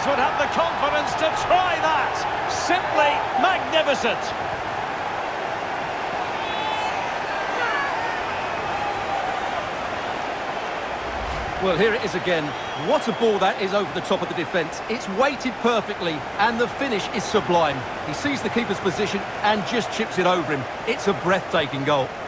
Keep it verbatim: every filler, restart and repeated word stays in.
would have the confidence to try that. Simply magnificent. Well, here it is again. What a ball that is over the top of the defence. It's weighted perfectly, and the finish is sublime. He sees the keeper's position and just chips it over him. It's a breathtaking goal.